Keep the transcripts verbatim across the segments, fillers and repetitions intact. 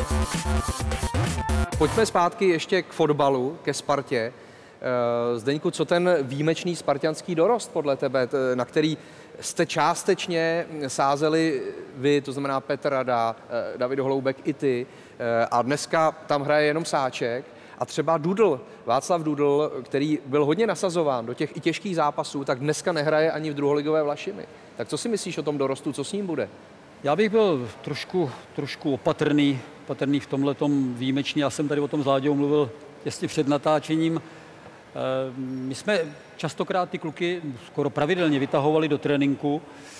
Pojďme zpátky ještě k fotbalu, ke Spartě. Zdeňku, co ten výjimečný spartanský dorost podle tebe, na který jste částečně sázeli vy, to znamená Petr Rada, David Holoubek i ty, a dneska tam hraje jenom Sáček a třeba Dudl, Václav Dudl, který byl hodně nasazován do těch i těžkých zápasů, tak dneska nehraje ani v druholigové Vlašimi. Tak co si myslíš o tom dorostu, co s ním bude? Já bych byl trošku, trošku opatrný, opatrný v tomhletom výjimečný. Já jsem tady o tom s Láďou mluvil těsně před natáčením. My jsme častokrát ty kluky skoro pravidelně vytahovali do tréninku.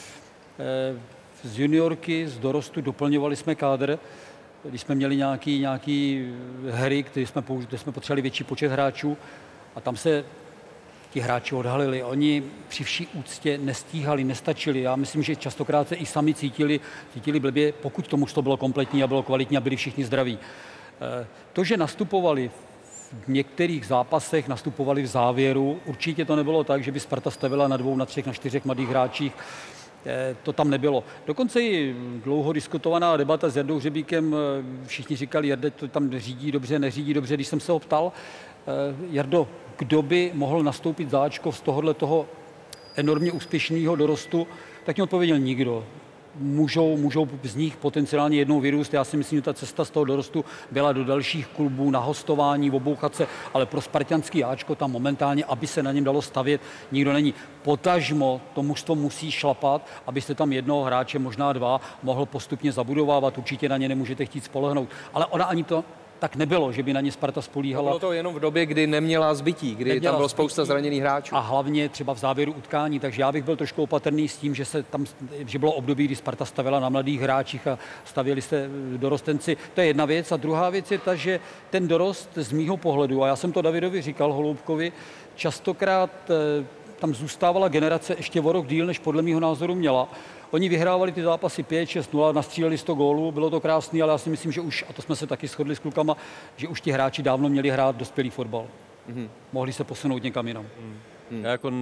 Z juniorky, z dorostu doplňovali jsme kádr. Když jsme měli nějaký, nějaký hry, kde jsme, kde jsme potřebovali větší počet hráčů a tam se ti hráči odhalili. Oni při vší úctě nestíhali, nestačili. Já myslím, že častokrát se i sami cítili, cítili blbě, pokud to mužstvo bylo kompletní a bylo kvalitní a byli všichni zdraví. To, že nastupovali v některých zápasech, nastupovali v závěru, určitě to nebylo tak, že by Sparta stavila na dvou, na třech, na čtyřech mladých hráčích. To tam nebylo. Dokonce i dlouho diskutovaná debata s Jardou Hřebíkem, všichni říkali, Jarde to tam řídí dobře, neřídí dobře. Když jsem se ho ptal, Jardo, kdo by mohl nastoupit za áčko z tohohle toho enormně úspěšného dorostu, tak mi odpověděl nikdo. Můžou, můžou z nich potenciálně jednou vyrůst. Já si myslím, že ta cesta z toho dorostu byla do dalších klubů, na hostování, obouchat se, ale pro spartanský áčko tam momentálně, aby se na něm dalo stavět, nikdo není. Potažmo to mužstvo musí šlapat, abyste tam jednoho hráče, možná dva, mohl postupně zabudovávat. Určitě na ně nemůžete chtít spolehnout. Ale ona ani to tak nebylo, že by na ně Sparta spolíhala. Bylo to jenom v době, kdy neměla zbytí, kdy neměla tam bylo zbytí spousta zraněných hráčů. A hlavně třeba v závěru utkání, takže já bych byl trošku opatrný s tím, že se tam, že bylo období, kdy Sparta stavěla na mladých hráčích a stavěli se dorostenci. To je jedna věc. A druhá věc je ta, že ten dorost z mýho pohledu, a já jsem to Davidovi říkal, Holoubkovi, častokrát tam zůstávala generace ještě o rok díl, než podle mýho názoru měla. Oni vyhrávali ty zápasy pět šest nula, nastříleli sto gólů, bylo to krásný, ale já si myslím, že už, a to jsme se taky shodli s klukama, že už ti hráči dávno měli hrát dospělý fotbal. Mm-hmm. Mohli se posunout někam jinam. Mm. Já jako,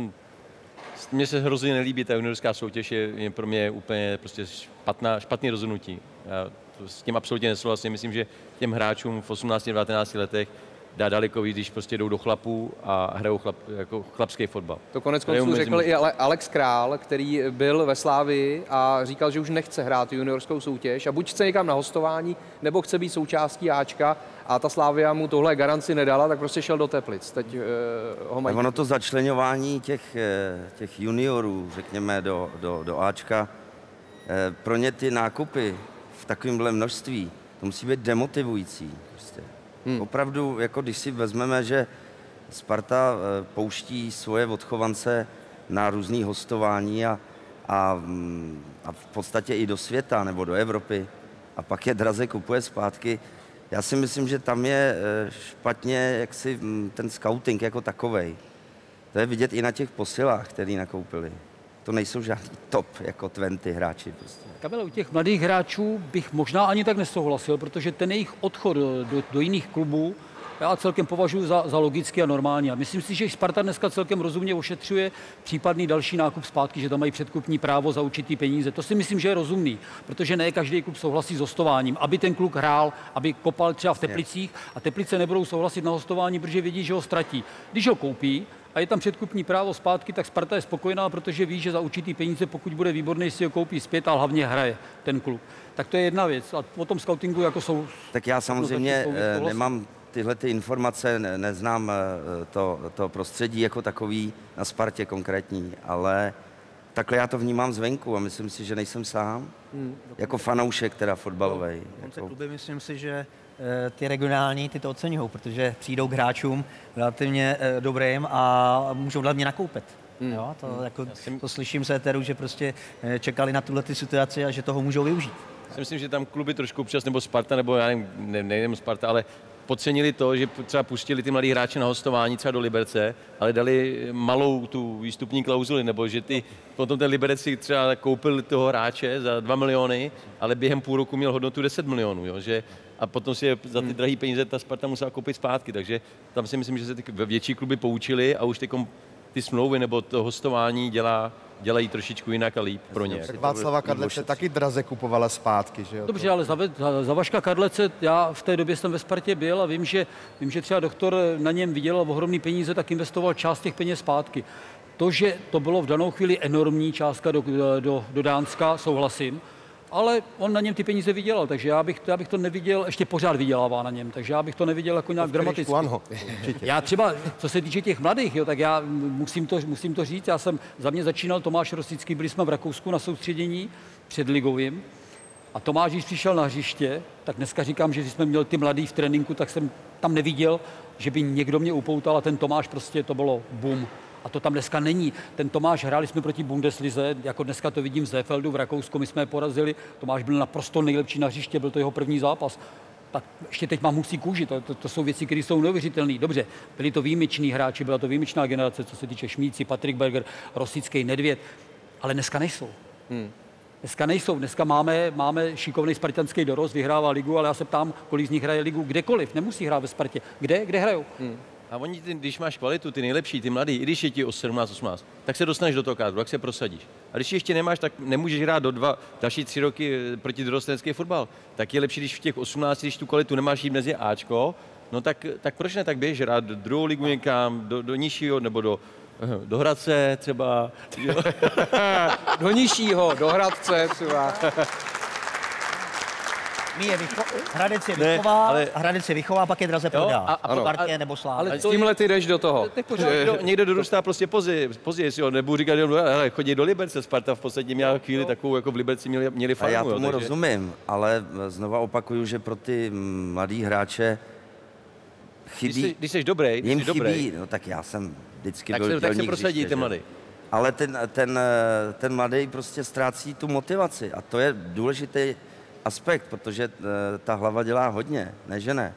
mně se hrozně nelíbí ta juniorská soutěž, je, je pro mě úplně prostě špatná, špatný rozhodnutí. Já to s tím absolutně nesouhlasím. Myslím, že těm hráčům v osmnácti devatenácti letech dá daleko víc, když prostě jdou do chlapů a hrajou chlap, jako chlapský fotbal. To konec konců řekl i Alex Král, který byl ve Slávii a říkal, že už nechce hrát juniorskou soutěž a buď chce někam na hostování, nebo chce být součástí áčka a ta Slávia mu tohle garanci nedala, tak prostě šel do Teplic. Teď uh, ho mají. Ono to začleňování těch, těch juniorů, řekněme, do, do, do áčka, pro ně ty nákupy v takovémhle množství, to musí být demotivující. Prostě. Hmm. Opravdu, jako když si vezmeme, že Sparta pouští svoje odchovance na různý hostování a, a, a v podstatě i do světa nebo do Evropy a pak je draze kupuje zpátky. Já si myslím, že tam je špatně jaksi ten scouting jako takovej. To je vidět i na těch posilách, který nakoupili. To nejsou žádný top jako dvacet hráči. Prostě. Kamile, u těch mladých hráčů bych možná ani tak nesouhlasil, protože ten jejich odchod do, do jiných klubů já celkem považuji za, za logický a normální. A myslím si, že Sparta dneska celkem rozumně ošetřuje případný další nákup zpátky, že tam mají předkupní právo za určitý peníze. To si myslím, že je rozumný, protože ne každý klub souhlasí s hostováním, aby ten kluk hrál, aby kopal třeba v Teplicích a Teplice nebudou souhlasit na hostování, protože vědí, že ho ztratí. Když ho koupí a je tam předkupní právo zpátky, tak Sparta je spokojená, protože ví, že za určitý peníze, pokud bude výborný, si ho koupí zpět a hlavně hraje ten klub. Tak to je jedna věc. A po tom scoutingu jako jsou... Tak já samozřejmě nemám tyhle ty informace, ne, neznám to, to prostředí jako takový na Spartě konkrétní, ale takhle já to vnímám zvenku a myslím si, že nejsem sám. Hmm. Jako fanoušek teda fotbalovej. No, jako... kluby, myslím si, že ty regionální ty to oceňují, protože přijdou k hráčům relativně dobrým a můžou hlavně nakoupit. Hmm. Jo, to, hmm. jako, to slyším se éteru, že prostě čekali na tuhle ty situaci a že toho můžou využít. Já myslím, že tam kluby trošku občas, nebo Sparta, nebo já nevím, ne, nejenom Sparta, ale podcenili to, že třeba pustili ty mladí hráče na hostování třeba do Liberce, ale dali malou tu výstupní klauzuli, nebo že ty, potom ten Liberec si třeba koupil toho hráče za dva miliony, ale během půl roku měl hodnotu deset milionů, jo, že a potom si je za ty drahé peníze ta Sparta musela koupit zpátky, takže tam si myslím, že se ty větší kluby poučili a už teď ty smlouvy nebo to hostování dělá, dělají trošičku jinak a líp pro ně. Václava Kadlece taky draze kupovala zpátky, že jo? Dobře, ale za, za, za Vaška Kadlece, já v té době jsem ve Spartě byl a vím, že, vím, že třeba doktor na něm vydělal ohromný peníze, tak investoval část těch peněz zpátky. To, že to bylo v danou chvíli enormní částka do, do, do Dánska, souhlasím, ale on na něm ty peníze vydělal, takže já bych, já bych to neviděl, ještě pořád vydělává na něm, takže já bych to neviděl jako nějak dramaticky. Ano, já třeba, co se týče těch mladých, jo, tak já musím to, musím to říct, já jsem za mě začínal Tomáš Rosický, byli jsme v Rakousku na soustředění před ligovým a Tomáš, když přišel na hřiště, tak dneska říkám, že když jsme měli ty mladý v tréninku, tak jsem tam neviděl, že by někdo mě upoutal a ten Tomáš prostě to bylo bum. A to tam dneska není. Ten Tomáš, hráli jsme proti Bundeslize, jako dneska to vidím v Seefeldu v Rakousku, my jsme je porazili. Tomáš byl naprosto nejlepší na hřiště, byl to jeho první zápas. Tak ještě teď mám husí kůži, to, to, to jsou věci, které jsou neuvěřitelné. Dobře, byli to výjimeční hráči, byla to výjimečná generace, co se týče Šmíci, Patrik Berger, Rosický, Nedvěd, ale dneska nejsou. Hmm. Dneska nejsou, dneska máme, máme šikovný spartanský dorost, vyhrává ligu, ale já se ptám, kolik z nich hraje ligu kdekoliv, nemusí hrát ve Spartě. Kde, kde hrajou? Hmm. A oni, ty, když máš kvalitu, ty nejlepší, ty mladý, i když je ti o sedmnáct osmnáct, tak se dostaneš do toho kádru, tak se prosadíš. A když ještě nemáš, tak nemůžeš hrát do dva, další tři roky proti dorostenecký fotbal. Tak je lepší, když v těch osmnácti, když tu kvalitu nemáš jít mezi Ačko, no tak, tak proč ne, tak běž hrát do druhou ligu někam, do, do nižšího, nebo do, do Hradce třeba. Do nižšího, do Hradce třeba. Je vycho- Hradec je vychová, ale... Hradec je vychová, pak je draze prodá. A, a Spartě nebo Slávě. Ale s tímhle ty jdeš do toho. Někdo, někdo dorůstá prostě později, později, jestli ho nebudu říkat, ale chodí do Liberce, Sparta v podstatě měla chvíli takovou, jako v Liberci měli, měli farmu. A já tomu jo, takže... rozumím, ale znova opakuju, že pro ty mladý hráče chybí... Když jsi, když jsi dobrý, když jim jsi dobrý, chybí, no tak já jsem vždycky tak byl se, dělník. Tak se prosadí ten mladý. Ale ten, ten, ten mladý prostě ztrácí tu motivaci a to je důležitý aspekt, protože ta hlava dělá hodně, ne že ne.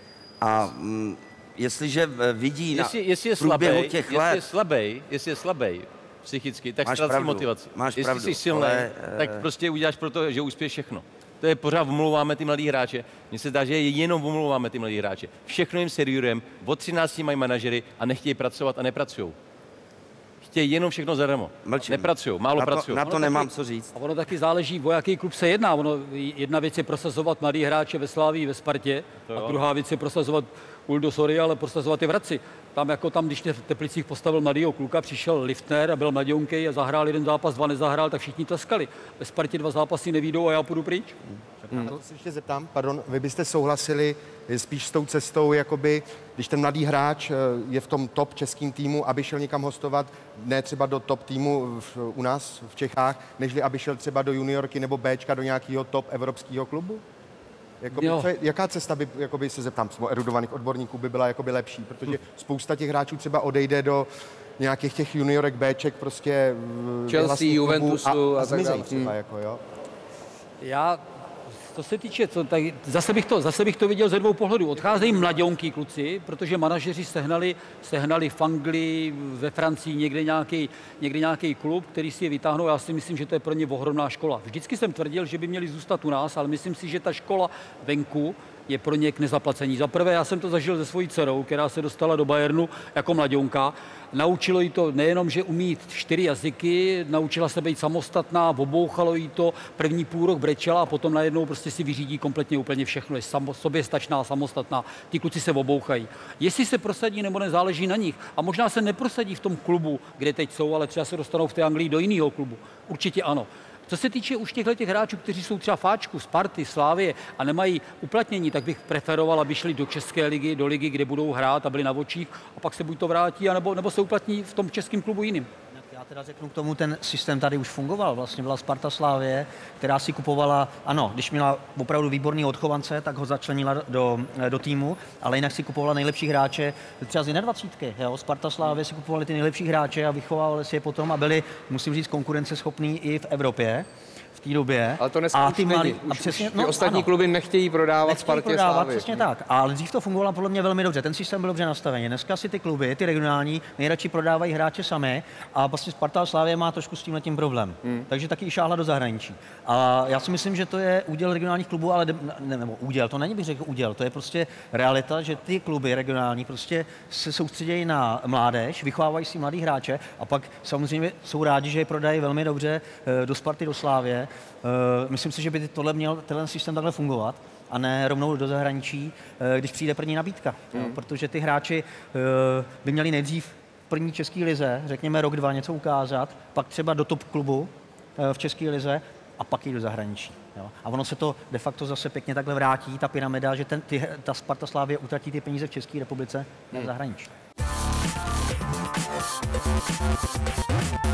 A m, jestliže vidí jestli, na jestli je průběhu slabý, těch jestli let... Je slabý, jestli je slabý psychicky, tak máš ztrácí pravdu, motivaci. Máš jestli pravdu, jsi silný, ale, tak prostě uděláš pro to, že uspěješ všechno. To je pořád omlouváme ty mladý hráče. Mně se zdá, že jenom omlouváme ty mladý hráče. Všechno jim servírujeme, od třinácti mají manažery a nechtějí pracovat a nepracují. Chtějí jenom všechno zadarmo. Nepracují, málo na to, pracují. Na to ono nemám taky, co říct. A ono taky záleží, o jaký klub se jedná. Ono, jedna věc je prosazovat mladý hráče ve Slávii, ve Spartě, a druhá věc je prosazovat Uldo, sorry, ale prosazovat i v Hradci. Tam jako tam, když v Teplicích postavil mladýho kluka, přišel Liftner a byl mladionkej a zahrál jeden zápas, dva nezahrál, tak všichni tleskali. Ve Spartě dva zápasy nevídou a já půjdu pryč. Hmm. To se ještě zeptám, pardon, vy byste souhlasili spíš s tou cestou, jakoby, když ten mladý hráč je v tom top českým týmu, aby šel někam hostovat, ne třeba do top týmu v, u nás v Čechách, nežli aby šel třeba do juniorky nebo Bčka do nějakého top evropského klubu? Jakoby, co je, jaká cesta by, jakoby, se zeptám, erudovaných odborníků by byla jakoby lepší, protože spousta těch hráčů třeba odejde do nějakých těch juniorek Bček, prostě Chelsea, Juventusu a, a, a tak dále. třeba, jako, jo. Já, co se týče, co, tak zase, bych to, zase bych to viděl ze dvou pohledů. Odcházejí mladionky kluci, protože manažeři sehnali, sehnali v Anglii, ve Francii někde nějaký, někde nějaký klub, který si je vytáhnou. Já si myslím, že to je pro ně ohromná škola. Vždycky jsem tvrdil, že by měli zůstat u nás, ale myslím si, že ta škola venku je pro ně k nezaplacení. Za prvé, já jsem to zažil se svojí dcerou, která se dostala do Bayernu jako mladionka. Naučilo jí to nejenom, že umí čtyři jazyky, naučila se být samostatná, obouchalo jí to, první půl rok brečela a potom najednou prostě si vyřídí kompletně úplně všechno. Je samo, soběstačná, samostatná. Ty kluci se obouchají. Jestli se prosadí nebo nezáleží na nich. A možná se neprosadí v tom klubu, kde teď jsou, ale třeba se dostanou v té Anglii do jiného klubu. Určitě ano. Co se týče už těchto těch hráčů, kteří jsou třeba Fáčku, Sparty, Slávie a nemají uplatnění, tak bych preferoval, aby šli do České ligy, do ligy, kde budou hrát a byli na očích a pak se buď to vrátí, anebo, nebo se uplatní v tom českém klubu jiným. Já teda řeknu k tomu, ten systém tady už fungoval. Vlastně byla Sparta Slávie, která si kupovala, ano, když měla opravdu výborný odchovance, tak ho začlenila do, do týmu, ale jinak si kupovala nejlepší hráče třeba z jiné dvacítky. Jo? Sparta Slávie si kupovali ty nejlepší hráče a vychovávali si je potom a byli, musím říct, konkurenceschopní i v Evropě. v té době. Ale to dneska a už ty není. malý, Už, a přesně, už ty no, ostatní ano. kluby nechtějí prodávat Nechtějí Spartě, prodávat, Slávy. přesně tak. Ale dřív to fungovalo podle mě velmi dobře. Ten systém byl dobře nastavený. Dneska si ty kluby, ty regionální, nejradši prodávají hráče sami a vlastně Sparta a Slavia má trošku s tímhletím problém. Hmm. Takže taky i šáhla do zahraničí. A já si myslím, že to je úděl regionálních klubů, ale ne, nebo úděl, to není bych řekl úděl, to je prostě realita, že ty kluby regionální prostě se soustředějí na mládež, vychovávají si mladý hráče a pak samozřejmě jsou rádi, že je prodají velmi dobře do Sparty, do Slávie. Myslím si, že by tohle měl tenhle systém takhle fungovat a ne rovnou do zahraničí, když přijde první nabídka. Mm. Jo, protože ty hráči by měli nejdřív v první české lize, řekněme rok, dva, něco ukázat, pak třeba do top klubu v české lize a pak jít do zahraničí. Jo. A ono se to de facto zase pěkně takhle vrátí, ta pyramida, že ten, ty, ta Sparta Slávie utratí ty peníze v České republice, ne v zahraničí.